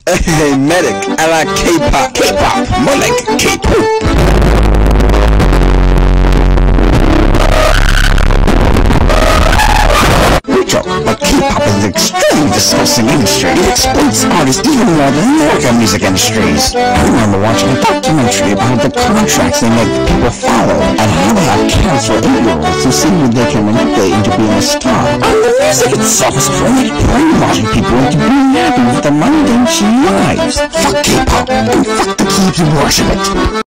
Medic, I like K-pop. K-pop, more like K-pop. But K-pop is an extremely disgusting industry. It exploits artists even more than American music industries. I remember watching a documentary about the contracts they make people follow and how they have cancer 8-year-olds who see what they can manipulate into being a star. And the music itself is brainwashing people into being happy with their mundane lives. Fuck K-pop and fuck the kids who worship it.